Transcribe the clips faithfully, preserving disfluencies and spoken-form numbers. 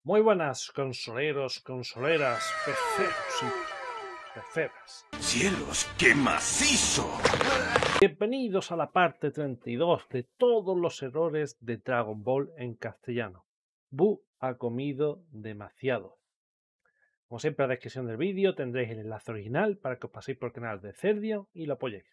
Muy buenas, consoleros, consoleras, peceros y peceras. ¡Cielos, qué macizo! Bienvenidos a la parte treinta y dos de todos los errores de Dragon Ball en castellano. Buu ha comido demasiado. Como siempre, en la descripción del vídeo tendréis el enlace original para que os paséis por el canal de Cerdio y lo apoyéis.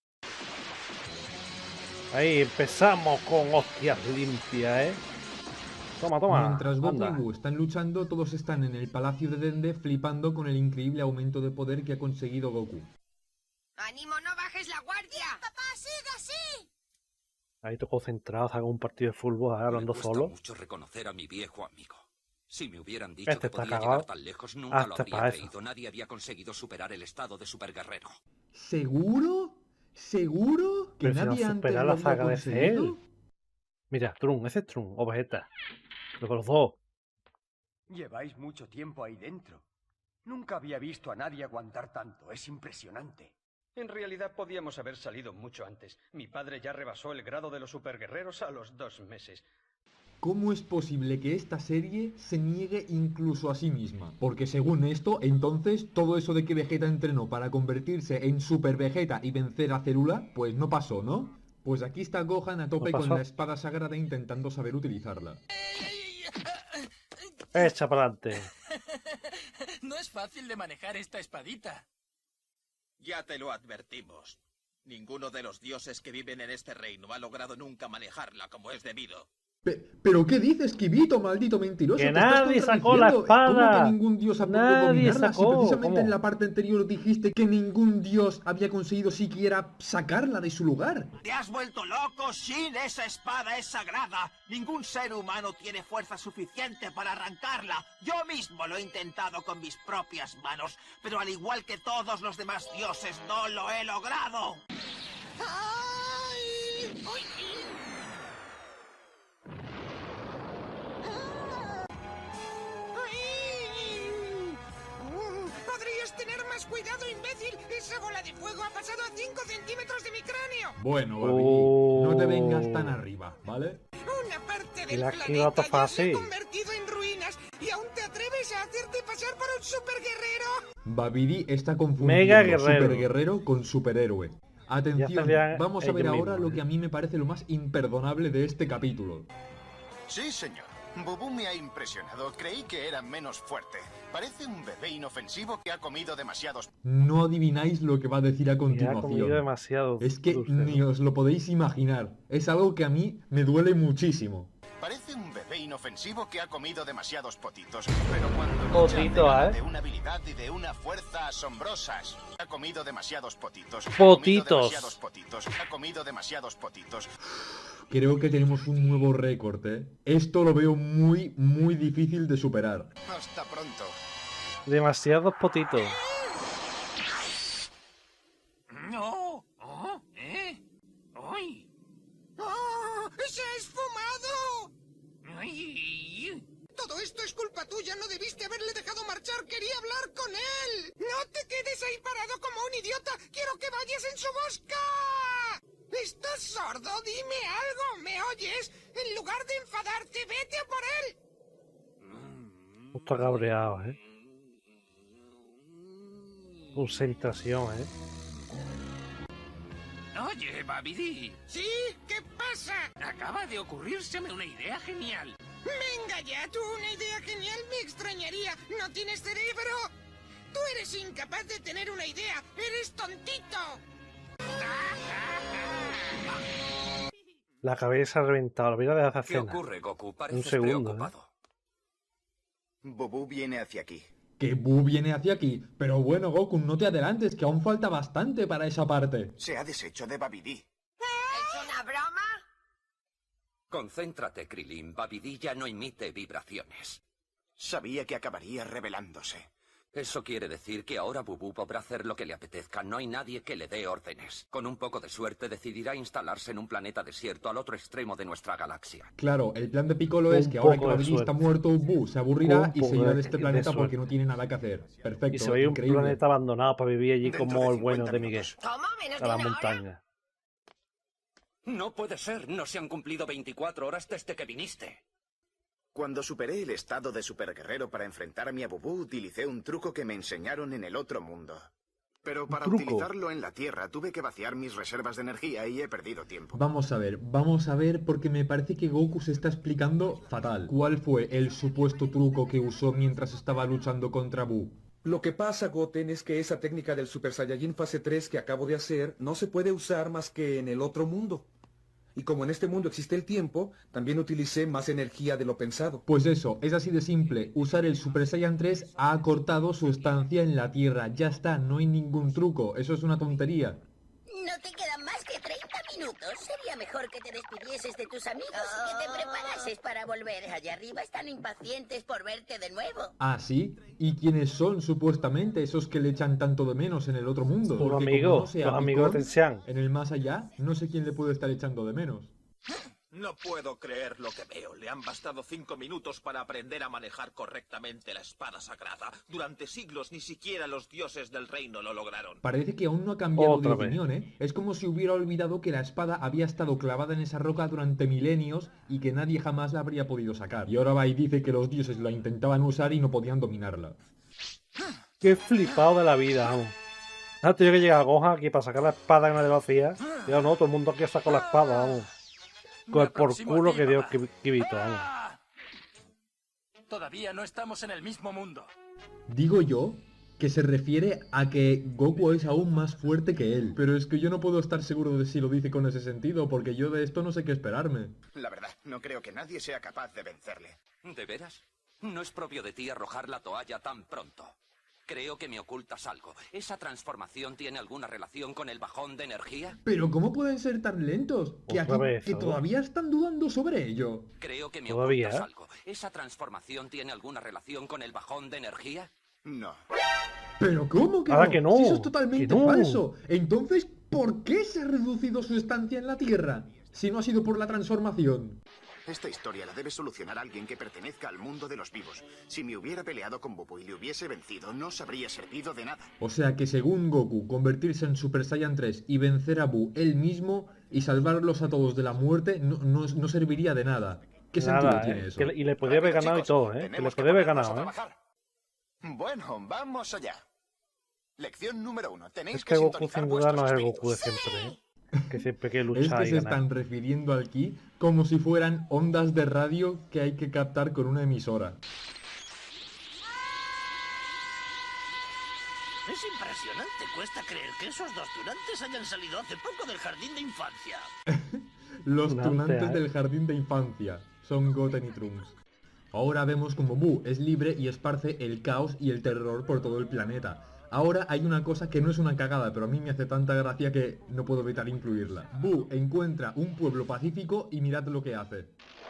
Ahí empezamos con hostias limpias, ¿eh? Toma, toma. Mientras Goku anda. y Buu están luchando, todos están en el palacio de Dende flipando con el increíble aumento de poder que ha conseguido Goku. ¡Ánimo, no bajes la guardia! ¡Papá, sigue así! Ahí todos concentrados, hago un partido de fútbol hablando Me cuesta solo. mucho reconocer a mi viejo amigo. Si me hubieran dicho Este que está podía cagado. llegar tan lejos, nunca Hasta lo habría para eso. creído. Nadie había conseguido superar el estado de superguerrero. ¿Seguro? ¿Seguro? ¿Que Pero si no nadie antes supera lo la había saga de conseguido? Cell. Mira, Trun, ese es Trun, o Vegeta. Lo con los dos. Lleváis mucho tiempo ahí dentro. Nunca había visto a nadie aguantar tanto. Es impresionante. En realidad podíamos haber salido mucho antes. Mi padre ya rebasó el grado de los superguerreros a los dos meses. ¿Cómo es posible que esta serie se niegue incluso a sí misma? Porque según esto, entonces, todo eso de que Vegeta entrenó para convertirse en Super Vegeta y vencer a Célula, pues no pasó, ¿no? Pues aquí está Gohan a tope No con pasó. la espada sagrada intentando saber utilizarla. Echa para adelante. No es fácil de manejar esta espadita. Ya te lo advertimos. Ninguno de los dioses que viven en este reino ha logrado nunca manejarla como es debido. Pe- ¿Pero qué dices, Kibito, maldito mentiroso? Que Te estás nadie sacó la contradiciendo. espada. ¿Cómo que ningún dios ha podido Nadie dominarla? sacó, Si precisamente ¿cómo? en la parte anterior dijiste que ningún dios había conseguido siquiera sacarla de su lugar. ¡Te has vuelto loco, Shin! ¡Esa espada es sagrada! Ningún ser humano tiene fuerza suficiente para arrancarla. Yo mismo lo he intentado con mis propias manos, pero al igual que todos los demás dioses, no lo he logrado. ¡Ay! ¡Uy! ¡Ay! Mm, ¡Podrías tener más cuidado, imbécil! ¡Esa bola de fuego ha pasado a cinco centímetros de mi cráneo! Bueno, Babidi, Oh. no te vengas tan arriba, ¿vale? Una parte Y del la planeta esquiva ya se fácil. ha convertido en ruinas y aún te atreves a hacerte pasar por un superguerrero. Babidi está Mega confundiendo guerrero. superguerrero con superhéroe. Atención, serían vamos a ver ellos ahora mismos, lo ¿eh? que a mí me parece lo más imperdonable de este capítulo. Sí, señor. Bubú me ha impresionado. Creí que era menos fuerte. Parece un bebé inofensivo que ha comido demasiados... No adivináis lo que va a decir a Ya ha comido continuación. demasiado. Es que dulce. ni os lo podéis imaginar. Es algo que a mí me duele muchísimo. Parece un bebé inofensivo que ha comido demasiados potitos. Pero cuando lucha, Potito, hace gala ¿eh? de una habilidad y de una fuerza asombrosas. Ha comido demasiados potitos. Ha Potitos. comido demasiados potitos. Ha comido demasiados potitos. Creo que tenemos un nuevo récord, ¿eh? Esto lo veo muy, muy difícil de superar. Hasta pronto. Demasiados potitos. No. Oh, ¿eh? ¡Ay! ¡Oh! ¡Se ha esfumado! ¡Ay! Todo esto es culpa tuya, no debiste haberle dejado marchar, quería hablar con él. No te quedes ahí parado como un idiota, quiero que vayas en su busca. ¿Estás sordo? Dime algo, ¿me oyes? En lugar de enfadarte, vete a por él. Está cabreado, ¿eh? Concentración, ¿eh? Oye, Babidi, ¿Sí? ¿Qué pasa? acaba de ocurrírseme una idea genial. Venga ya, tú una idea genial me extrañaría. ¿No tienes cerebro? Tú eres incapaz de tener una idea, eres tontito. La cabeza ha reventado. Lo mira de hace ¿Qué cena. ocurre, Goku? Pareces segundo, ¿eh? preocupado. Bubú viene hacia aquí. Que Buu viene hacia aquí. Pero bueno, Goku, no te adelantes, que aún falta bastante para esa parte. Se ha deshecho de Babidi. ¿Es una broma? Concéntrate, Krillin. Babidi ya no emite vibraciones. Sabía que acabaría revelándose. Eso quiere decir que ahora Bubú podrá hacer lo que le apetezca. No hay nadie que le dé órdenes. Con un poco de suerte decidirá instalarse en un planeta desierto al otro extremo de nuestra galaxia. Claro, el plan de Piccolo Un es que ahora que poco de Babidi está suerte. muerto, Buu se aburrirá Un y se poco irá de- de este de planeta suerte. porque no tiene nada que hacer. Perfecto, Y se veía un increíble. planeta abandonado para vivir allí Dentro como de el bueno cincuenta de Miguel. minutos. ¿Cómo? ¿Menos A de la una hora? montaña. No puede ser. No se han cumplido veinticuatro horas desde que viniste. Cuando superé el estado de superguerrero para enfrentarme a Bubú, utilicé un truco que me enseñaron en el otro mundo. Pero para truco. utilizarlo en la Tierra tuve que vaciar mis reservas de energía y he perdido tiempo. Vamos a ver, vamos a ver porque me parece que Goku se está explicando fatal. ¿Cuál fue el supuesto truco que usó mientras estaba luchando contra Buu? Lo que pasa, Goten, es que esa técnica del Super Saiyajin fase tres que acabo de hacer no se puede usar más que en el otro mundo. Y como en este mundo existe el tiempo, también utilicé más energía de lo pensado. Pues eso, es así de simple. Usar el Super Saiyan tres ha acortado su estancia en la Tierra. Ya está, no hay ningún truco. Eso es una tontería. No te quedan más que treinta minutos. Sería mejor que te despidieses de tus amigos y que te preparases para volver. Allá arriba están impacientes por verte de nuevo. ¿Ah, sí? ¿Y quiénes son supuestamente esos que le echan tanto de menos en el otro mundo? Tus Porque amigos, como no sea los amigos de Picón, Tensian. en el más allá, no sé quién le puede estar echando de menos. No puedo creer lo que veo. Le han bastado cinco minutos para aprender a manejar correctamente la espada sagrada. Durante siglos ni siquiera los dioses del reino lo lograron. Parece que aún no ha cambiado Otra de vez. opinión, ¿eh? Es como si hubiera olvidado que la espada había estado clavada en esa roca durante milenios y que nadie jamás la habría podido sacar. Y ahora va y dice que los dioses la intentaban usar y no podían dominarla. Qué flipado de la vida, vamos. Ha tenido que llegar a Gohan aquí para sacar la espada que nadie lo hacía. Y ahora no, todo el mundo aquí sacó la espada, vamos. Con el por culo que dio Kibito, vamos. Todavía no estamos en el mismo mundo. Digo yo que se refiere a que Goku es aún más fuerte que él. Pero es que yo no puedo estar seguro de si lo dice con ese sentido, porque yo de esto no sé qué esperarme. La verdad, no creo que nadie sea capaz de vencerle. ¿De veras? No es propio de ti arrojar la toalla tan pronto. Creo que me ocultas algo. ¿Esa transformación tiene alguna relación con el bajón de energía? Pero ¿cómo pueden ser tan lentos? Que, Otra aquí, vez, que ¿no? todavía están dudando sobre ello. Creo que me Todavía, ocultas ¿eh? algo. ¿Esa transformación tiene alguna relación con el bajón de energía? No. ¿Pero cómo que Ahora no? que no, Si eso es totalmente que no. falso. Entonces, ¿por qué se ha reducido su estancia en la Tierra? Si no ha sido por la transformación. Esta historia la debe solucionar alguien que pertenezca al mundo de los vivos. Si me hubiera peleado con Bubú y le hubiese vencido, no os habría servido de nada. O sea que según Goku, convertirse en Super Saiyan tres y vencer a Buu él mismo y salvarlos a todos de la muerte no, no, no serviría de nada. ¿Qué sentido Nada, tiene eh. eso? Que le- y le podía haber Rápido, ganado y chicos, todo, ¿eh? Que le tenemos podía haber ponernos a ganado, ¿eh? trabajar. Bueno, vamos allá. Lección número uno. Tenéis Es que Goku sintonizar sin duda no es vuestros el Goku de espíritus. siempre, ¿eh? Que siempre que Es luchar que y se ganar. están refiriendo aquí como si fueran ondas de radio que hay que captar con una emisora. Es impresionante, cuesta creer que esos dos tunantes hayan salido hace poco del jardín de infancia. Los Tunante, tunantes ¿eh? del jardín de infancia son Goten y Trunks. Ahora vemos como Buu es libre y esparce el caos y el terror por todo el planeta. Ahora hay una cosa que no es una cagada, pero a mí me hace tanta gracia que no puedo evitar incluirla. Buu encuentra un pueblo pacífico y mirad lo que hace.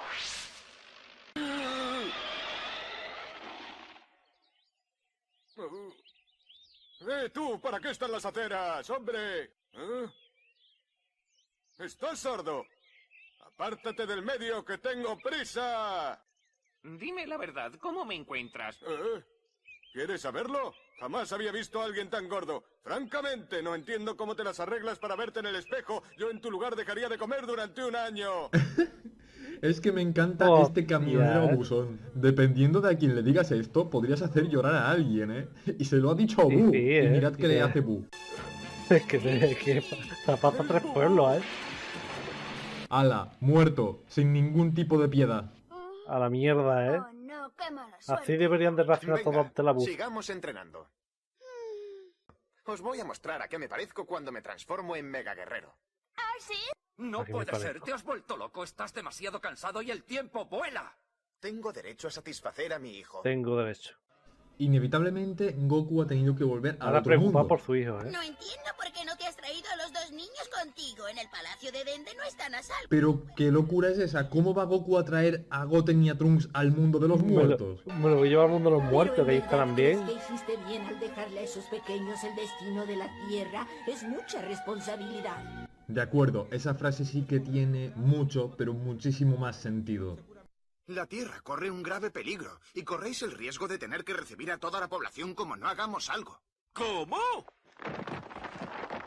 ¡Eh, tú! ¿Para qué están las aceras, hombre? ¿Eh? ¿Estás sordo? ¡Apártate del medio, que tengo prisa! Dime la verdad, ¿cómo me encuentras? ¿Eh? ¿Quieres saberlo? Jamás había visto a alguien tan gordo. Francamente, no entiendo cómo te las arreglas para verte en el espejo. Yo en tu lugar dejaría de comer durante un año. Es que me encanta Oh, este camionero tía, ¿eh? abusón. Dependiendo de a quien le digas esto, podrías hacer llorar a alguien, ¿eh? Y se lo ha dicho a Sí, Buu. sí, y ¿eh? mirad qué le Sí. hace Buu. Es que, es que zapata tres pueblos, ¿eh? Ala, muerto, sin ningún tipo de piedad. A la mierda, ¿eh? Oh, no, qué mala Así suerte. deberían de reaccionar Venga, todos ante la bus. sigamos entrenando. Os voy a mostrar a qué me parezco cuando me transformo en Mega Guerrero. ¿Ah, sí? No Aquí me puede parezco. ser, te has vuelto loco, estás demasiado cansado y el tiempo vuela. Tengo derecho a satisfacer a mi hijo. Tengo derecho. Inevitablemente, Goku ha tenido que volver al Ahora otro preocupado mundo. por su hijo, ¿eh? No entiendo por qué no te has traído a los dos niños contigo. En el palacio de Dende no están a salvo. Pero qué locura es esa, ¿cómo va Goku a traer a Goten y a Trunks al mundo de los Me lo, muertos? me lo voy a llevar al mundo de los muertos, que ahí estarán bien. Que hiciste bien al dejarle a esos pequeños el destino de la Tierra. Es mucha responsabilidad. De acuerdo, esa frase sí que tiene mucho, pero muchísimo más sentido. La Tierra corre un grave peligro y corréis el riesgo de tener que recibir a toda la población como no hagamos algo. ¿Cómo?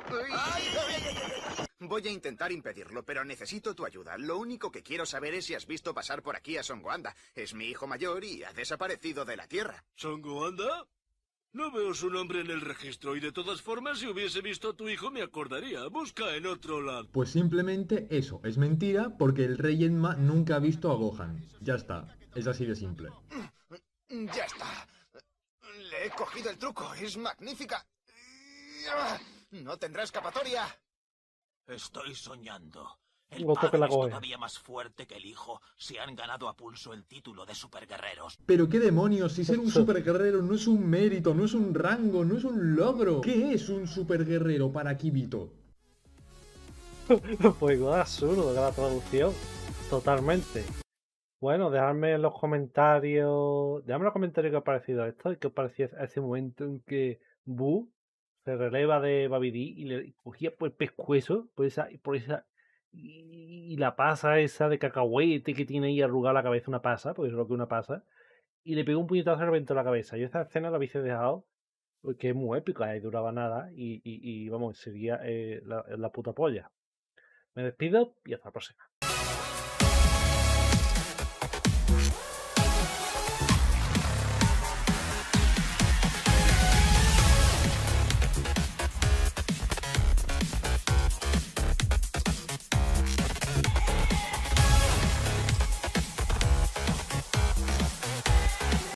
Voy a intentar impedirlo, pero necesito tu ayuda. Lo único que quiero saber es si has visto pasar por aquí a Son Goanda. Es mi hijo mayor y ha desaparecido de la Tierra. ¿Son Goanda? No veo su nombre en el registro y de todas formas, si hubiese visto a tu hijo me acordaría. Busca en otro lado. Pues simplemente eso, es mentira porque el rey Enma nunca ha visto a Gohan. Ya está, es así de simple. Ya está. Le he cogido el truco, es magnífica. No tendrá escapatoria. Estoy soñando. El Goto que padre la es coge. todavía más fuerte que el hijo. Se han ganado a pulso el título de superguerreros. Pero qué demonios, si ser un superguerrero no es un mérito, no es un rango, no es un logro. ¿Qué es un superguerrero para Kibito? Pues igual absurdo que la traducción. Totalmente. Bueno, dejadme en los comentarios. Dejadme en los comentarios qué os ha parecido esto y qué os parecía ese momento en que Buu se releva de Babidi y le cogía por el pescuezo, por esa, por esa. Y, y la pasa esa de cacahuete que tiene ahí arrugada la cabeza, una pasa, porque es lo que una pasa, y le pegó un puñetazo y le reventó la cabeza. Yo esta escena la hubiese dejado porque es muy épica y duraba nada y, y, y vamos, sería eh, la, la puta polla. Me despido y hasta la próxima.